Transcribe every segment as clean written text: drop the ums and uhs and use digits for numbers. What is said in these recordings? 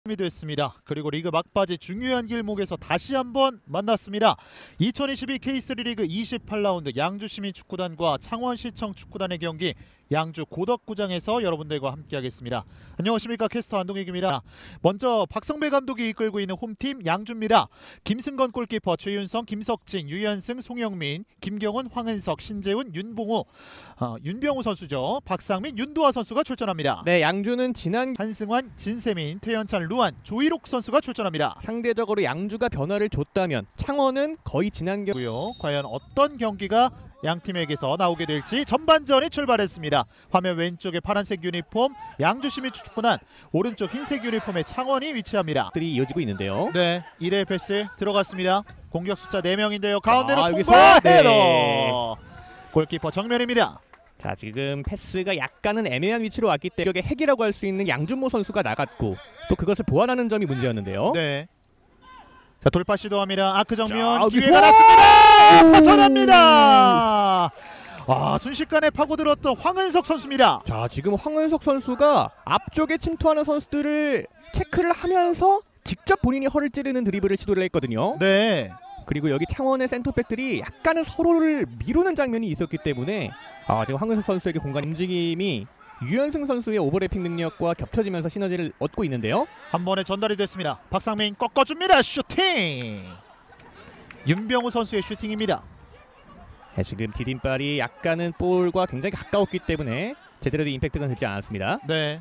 이 됐습니다. 그리고 리그 막바지 중요한 길목에서 다시 한번 만났습니다. 2022 K3 리그 28라운드 양주시민축구단과 창원시청 축구단의 경기 양주 고덕구장에서 여러분들과 함께하겠습니다. 안녕하십니까, 캐스터 안동익입니다. 먼저 박성배 감독이 이끌고 있는 홈팀 양주입니다. 김승건 골키퍼, 최윤성, 김석진, 유현승, 송영민, 김경훈, 황은석, 신재훈, 윤봉우, 윤병우 선수죠. 박상민, 윤도하 선수가 출전합니다. 네, 양주는 지난 한승환, 진세민, 태연찬, 루안, 조이록 선수가 출전합니다. 상대적으로 양주가 변화를 줬다면 창원은 거의 지난 고요. 과연 어떤 경기가 양팀에게서 나오게 될지 전반전이 출발했습니다. 화면 왼쪽에 파란색 유니폼 양주시민축구단, 오른쪽 흰색 유니폼의 창원이 위치합니다. 들이 이어지고 있는데요. 네, 1회 패스 들어갔습니다. 공격 숫자 4명인데요. 가운데로 여기서 통과 헤더. 네. 골키퍼 정면입니다. 자, 지금 패스가 약간은 애매한 위치로 왔기 때문에 여기 핵이라고 할 수 있는 양준모 선수가 나갔고 또 그것을 보완하는 점이 문제였는데요. 네. 자, 돌파 시도합니다. 아크 정면 자, 기회가 났습니다. 벗어납니다. 순식간에 파고들었던 황은석 선수입니다. 자, 지금 황은석 선수가 앞쪽에 침투하는 선수들을 체크를 하면서 직접 본인이 허를 찌르는 드리블을 시도를 했거든요. 네. 그리고 여기 창원의 센터백들이 약간은 서로를 미루는 장면이 있었기 때문에 지금 황은석 선수에게 공간 움직임이 유현승 선수의 오버래핑 능력과 겹쳐지면서 시너지를 얻고 있는데요. 한 번에 전달이 됐습니다. 박상민 꺾어줍니다. 슈팅. 윤병우 선수의 슈팅입니다. 네, 지금 디딤발이 약간은 볼과 굉장히 가까웠기 때문에 제대로 된 임팩트가 되지 않았습니다. 네.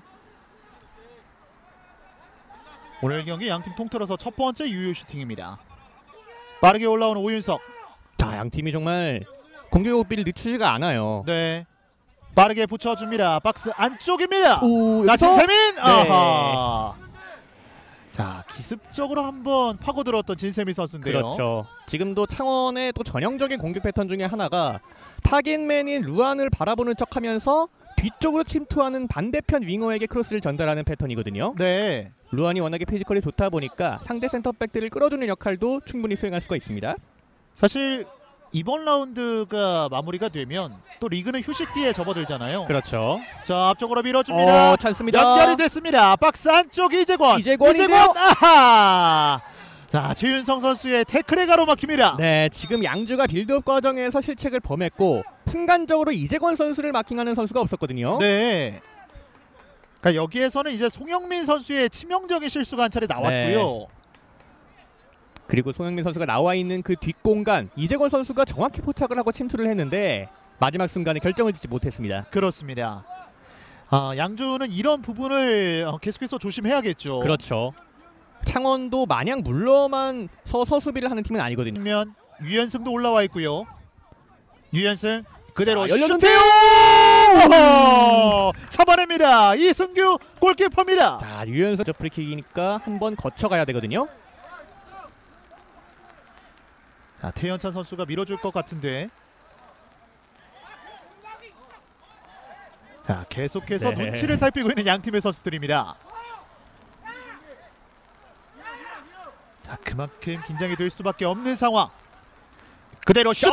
오늘 경기 양팀 통틀어서 첫 번째 유효 슈팅입니다. 빠르게 올라오는 오윤석. 자, 양팀이 정말 공격 호흡비를 늦추지가 않아요. 네. 빠르게 붙여줍니다. 박스 안쪽입니다. 자, 여기서? 진세민. 네. 아하. 자, 기습적으로 한번 파고들었던 진세민 선수인데요. 그렇죠. 지금도 창원의 또 전형적인 공격 패턴 중에 하나가 타겟맨인 루안을 바라보는 척하면서 뒤쪽으로 침투하는 반대편 윙어에게 크로스를 전달하는 패턴이거든요. 네. 루안이 워낙에 피지컬이 좋다 보니까 상대 센터백들을 끌어주는 역할도 충분히 수행할 수가 있습니다. 사실 이번 라운드가 마무리가 되면 또 리그는 휴식기에 접어들잖아요. 그렇죠. 자, 앞쪽으로 밀어줍니다. 찬스입니다. 연결이 됐습니다. 박스 안쪽 이재권인데요. 아하. 자, 최윤성 선수의 태클에 가로막힙니다. 네, 지금 양주가 빌드업 과정에서 실책을 범했고 순간적으로 이재권 선수를 마킹하는 선수가 없었거든요. 네. 그러니까 여기에서는 이제 송영민 선수의 치명적인 실수가 한 차례 나왔고요. 네. 그리고 송영민 선수가 나와 있는 그 뒷공간 이재권 선수가 정확히 포착을 하고 침투를 했는데 마지막 순간에 결정을 짓지 못했습니다. 그렇습니다. 양주는 이런 부분을 계속해서 조심해야겠죠. 그렇죠. 창원도 마냥 물러만 서서 수비를 하는 팀은 아니거든요. 그러면 유현승도 올라와 있고요. 유현승 그대로 자, 슈팅! 잡아냅니다. 이승규 골키퍼입니다. 자, 유현석 저 프리킥이니까 한번 거쳐가야 되거든요. 자, 태연찬 선수가 밀어줄 것 같은데. 자, 계속해서 네. 눈치를 살피고 있는 양팀의 선수들입니다. 자, 그만큼 긴장이 될 수밖에 없는 상황. 그대로 슈팅!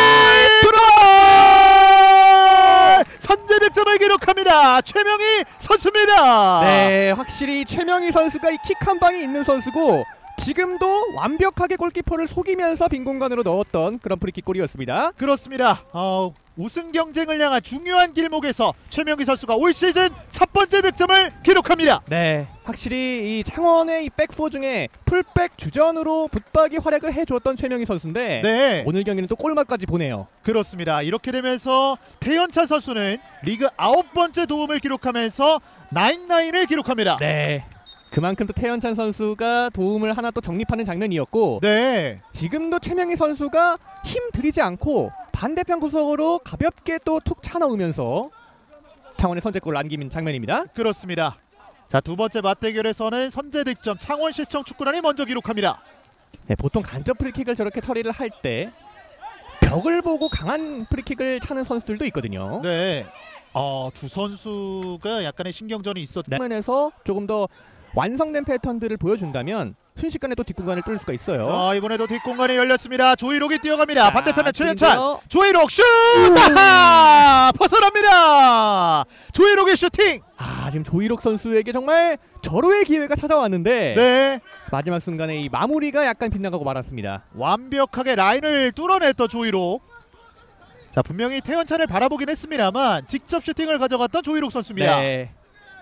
선제 득점을 기록합니다. 최명희 선수입니다. 네, 확실히 최명희 선수가 이 킥 한 방이 있는 선수고 지금도 완벽하게 골키퍼를 속이면서 빈 공간으로 넣었던 그런 프리킥 골이었습니다. 그렇습니다. 우승 경쟁을 향한 중요한 길목에서 최명희 선수가 올 시즌 첫 번째 득점을 기록합니다. 네, 확실히 이 창원의 이 백포 중에 풀백 주전으로 붙박이 활약을 해주었던 최명희 선수인데 네, 오늘 경기는 또 골맛까지 보네요. 그렇습니다. 이렇게 되면서 태연찬 선수는 리그 9번째 도움을 기록하면서 9-9을 기록합니다. 네, 그만큼 또 태연찬 선수가 도움을 하나 또 정립하는 장면이었고 네, 지금도 최명희 선수가 힘 들이지 않고 반대편 구석으로 가볍게 또 툭 차넣으면서 창원의 선제골을 안기는 장면입니다. 그렇습니다. 자, 두 번째 맞대결에서는 선제 득점 창원시청 축구단이 먼저 기록합니다. 네, 보통 간접 프리킥을 저렇게 처리를 할 때 벽을 보고 강한 프리킥을 차는 선수들도 있거든요. 네, 두 선수가 약간의 신경전이 있었다. 측면에서 조금 더 완성된 패턴들을 보여준다면 순식간에 또 뒷공간을 뚫을 수가 있어요. 자, 이번에도 뒷공간이 열렸습니다. 조이록이 뛰어갑니다. 반대편에 최현찬. 그런데요. 조이록 슛! 아하! 벗어납니다. 조이록의 슈팅. 지금 조이록 선수에게 정말 절호의 기회가 찾아왔는데 네, 마지막 순간에 이 마무리가 약간 빗나가고 말았습니다. 완벽하게 라인을 뚫어냈던 조이록. 자, 분명히 태연찬을 바라보긴 했습니다만 직접 슈팅을 가져갔던 조이록 선수입니다. 네.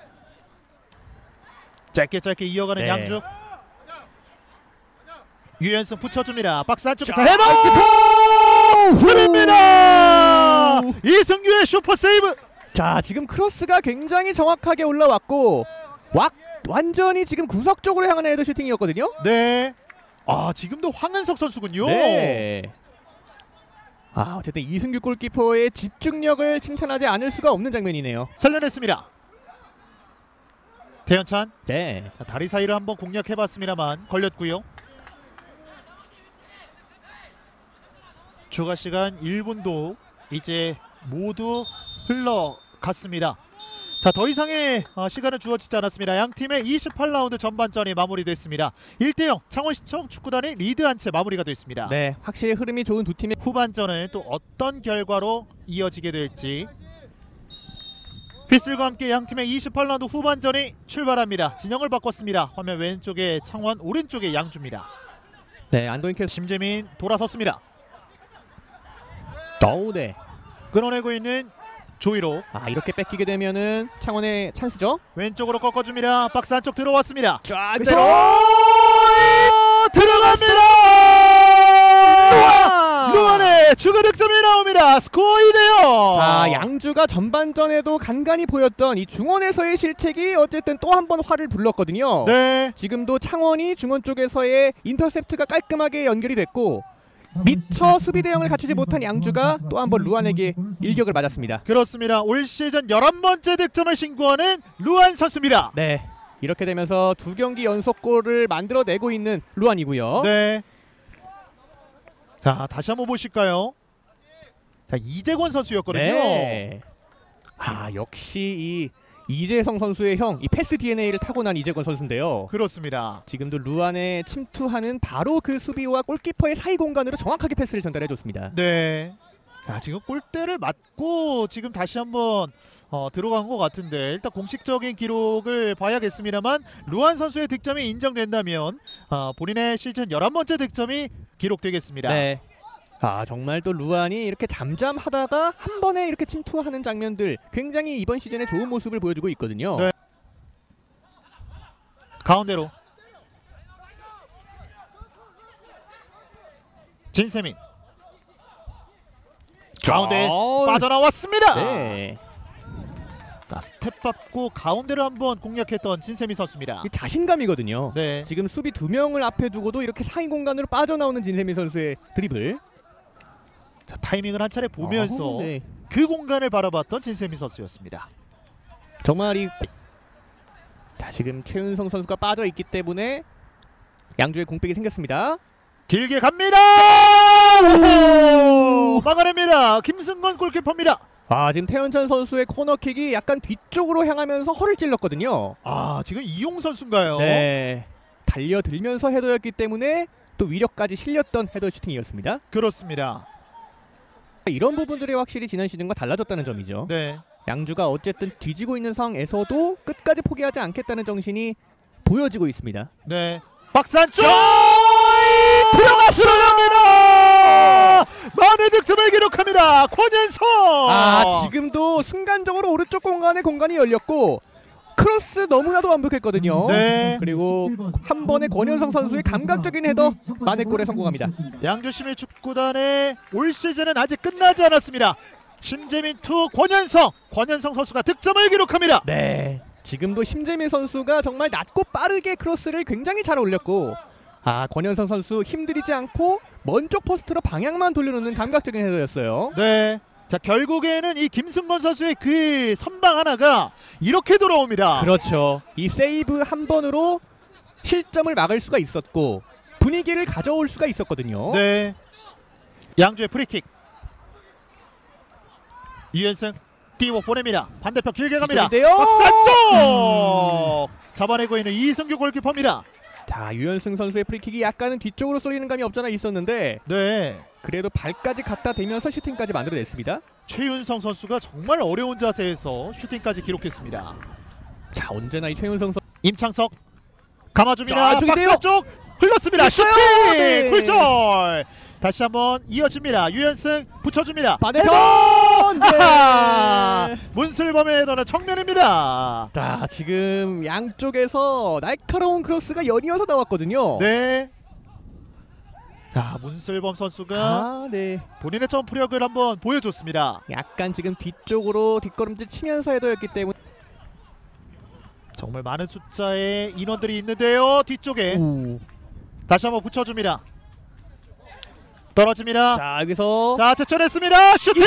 짧게 이어가는 네. 양주. 유연승 붙여줍니다. 박스 안쪽에서 자, 헤더! 드립니다! 이승규의 슈퍼 세이브! 자, 지금 크로스가 굉장히 정확하게 올라왔고 완전히 지금 구석 쪽으로 향하는 헤더 슈팅이었거든요. 네. 아, 지금도 황은석 선수군요. 네. 어쨌든 이승규 골키퍼의 집중력을 칭찬하지 않을 수가 없는 장면이네요. 살려냈습니다. 태연찬. 네. 자, 다리 사이를 한번 공략해봤습니다만 걸렸고요. 추가 시간 1분도 이제 모두 흘러갔습니다. 자, 더 이상의 시간은 주어지지 않았습니다. 양 팀의 28라운드 전반전이 마무리됐습니다. 1대0 창원시청 축구단이 리드한 채 마무리가 됐습니다. 네, 확실히 흐름이 좋은 두 팀의 후반전은 또 어떤 결과로 이어지게 될지 휘슬과 함께 양 팀의 28라운드 후반전이 출발합니다. 진영을 바꿨습니다. 화면 왼쪽에 창원, 오른쪽에 양주입니다. 네, 안도인 캐스. 심재민 돌아섰습니다. 네. 끊어내고 있는 조이로. 이렇게 뺏기게 되면은 창원의 찬스죠. 왼쪽으로 꺾어줍니다. 박스 안쪽 들어왔습니다. 쫙 그대로 그대로 들어갑니다. 루안의 추가 득점이 나옵니다. 스코어 2대0. 자, 양주가 전반전에도 간간히 보였던 이 중원에서의 실책이 어쨌든 또 한 번 화를 불렀거든요. 네. 지금도 창원이 중원 쪽에서의 인터셉트가 깔끔하게 연결이 됐고 미처 수비 대응을 갖추지 못한 양주가 또 한 번 루안에게 일격을 맞았습니다. 그렇습니다. 올 시즌 11번째 득점을 신고하는 루안 선수입니다. 네, 이렇게 되면서 두 경기 연속골을 만들어내고 있는 루안이고요. 네. 자, 다시 한번 보실까요? 자, 이재권 선수였거든요. 네. 역시 이 이재성 선수의 형, 이 패스 DNA를 타고난 이재권 선수인데요. 그렇습니다. 지금도 루안에 침투하는 바로 그 수비와 골키퍼의 사이 공간으로 정확하게 패스를 전달해줬습니다. 네. 자, 지금 골대를 맞고 지금 다시 한번 들어간 것 같은데 일단 공식적인 기록을 봐야겠습니다만 루안 선수의 득점이 인정된다면 본인의 시즌 11번째 득점이 기록되겠습니다. 네. 정말 또 루안이 이렇게 잠잠하다가 한 번에 이렇게 침투하는 장면들 굉장히 이번 시즌에 좋은 모습을 보여주고 있거든요. 네. 가운데로 진세민 가운데 빠져나왔습니다. 네. 자, 스텝 밟고 가운데를 한번 공략했던 진세민 선수입니다. 이 자신감이거든요. 네. 지금 수비 두 명을 앞에 두고도 이렇게 사이 공간으로 빠져나오는 진세민 선수의 드리블. 자, 타이밍을 한 차례 보면서 네. 그 공간을 바라봤던 진세민 선수였습니다. 정말 지금 최은성 선수가 빠져 있기 때문에 양주의 공백이 생겼습니다. 길게 갑니다. 막아냅니다. 김승건 골키퍼입니다. 지금 태연찬 선수의 코너킥이 약간 뒤쪽으로 향하면서 허를 찔렀거든요. 지금 이용 선수인가요? 네. 달려들면서 헤더였기 때문에 또 위력까지 실렸던 헤더 슈팅이었습니다. 그렇습니다. 이런 부분들이 확실히 지난 시즌과 달라졌다는 점이죠. 네. 양주가 어쨌든 뒤지고 있는 상황에서도 끝까지 포기하지 않겠다는 정신이 보여지고 있습니다. 네. 박스 안쪽 들어갔습니다. 만회 득점을 기록합니다. 권현성. 지금도 순간적으로 오른쪽 공간이 열렸고 크로스 너무나도 완벽했거든요. 네. 그리고 한 번에 권현성 선수의 감각적인 헤더 만회골에 성공합니다. 양주시민축구단의 올 시즌은 아직 끝나지 않았습니다. 심재민 투 권현성 선수가 득점을 기록합니다. 네. 지금도 심재민 선수가 정말 낮고 빠르게 크로스를 굉장히 잘 올렸고 권현성 선수 힘들이지 않고 먼쪽 포스트로 방향만 돌려놓는 감각적인 헤더였어요. 네. 자, 결국에는 이 김승건 선수의 그 선방 하나가 이렇게 돌아옵니다. 그렇죠. 이 세이브 한 번으로 실점을 막을 수가 있었고 분위기를 가져올 수가 있었거든요. 네. 양주의 프리킥. 이현승 띄워 보냅니다. 반대편 길게 갑니다. 박스 안쪽 잡아내고 있는 이승규 골키퍼입니다. 유현승 선수의 프리킥이 약간은 뒤쪽으로 쏠리는 감이 없잖아 있었는데 네. 그래도 발까지 갖다 대면서 슈팅까지 만들어냈습니다. 최윤성 선수가 정말 어려운 자세에서 슈팅까지 기록했습니다. 자, 언제나 이 최윤성 선수 임창석 감아줍니다. 자, 쪽인데요. 박스 쪽 흘렀습니다. 됐어요. 슈팅 네. 굴절. 다시 한번 이어집니다. 유현승 붙여줍니다. 반대편. 아하! 네. 문슬범의 헤더는 정면입니다. 자, 지금 양쪽에서 날카로운 크로스가 연이어서 나왔거든요. 네. 자, 문슬범 선수가 아, 네. 본인의 점프력을 한번 보여줬습니다. 약간 지금 뒤쪽으로 뒷걸음질 치면서 헤더였기 때문에 정말 많은 숫자의 인원들이 있는데요. 뒤쪽에 다시 한번 붙여줍니다. 떨어집니다. 자, 여기서 자, 제쳐냈습니다. 슈팅!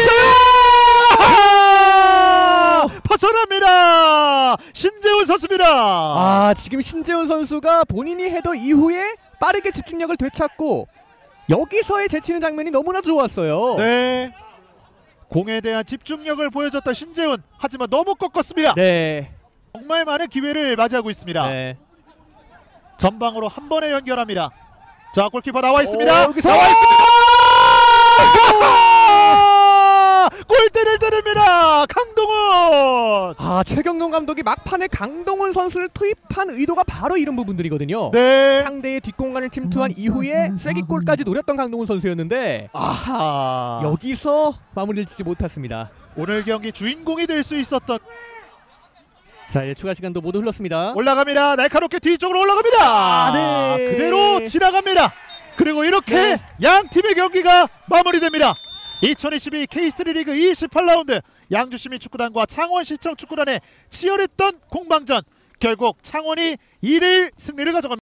벗어납니다. 신재훈 선수입니다. 아, 지금 신재훈 선수가 본인이 헤더 이후에 빠르게 집중력을 되찾고 여기서의 제치는 장면이 너무나 좋았어요. 네. 공에 대한 집중력을 보여줬던 신재훈. 하지만 너무 꺾었습니다. 네. 정말 많은 기회를 맞이하고 있습니다. 네. 전방으로 한 번에 연결합니다. 자, 골키퍼 나와 있습니다. 여기서 나와 있습니다. 골대를 때립니다. 강동원. 아, 최경동 감독이 막판에 강동원 선수를 투입한 의도가 바로 이런 부분들이거든요. 네. 상대의 뒷공간을 침투한 이후에 쐐기골까지 노렸던 강동원 선수였는데 아하. 여기서 마무리를 짓지 못했습니다. 오늘 경기 주인공이 될 수 있었던. 자, 이제 추가 시간도 모두 흘렀습니다. 올라갑니다. 날카롭게 뒤쪽으로 올라갑니다. 아, 네. 그대로 지나갑니다. 그리고 이렇게 네. 양 팀의 경기가 마무리됩니다. 2022 K3 리그 28라운드 양주시민축구단과 창원시청 축구단의 치열했던 공방전. 결국 창원이 1일 승리를 가져갑니다.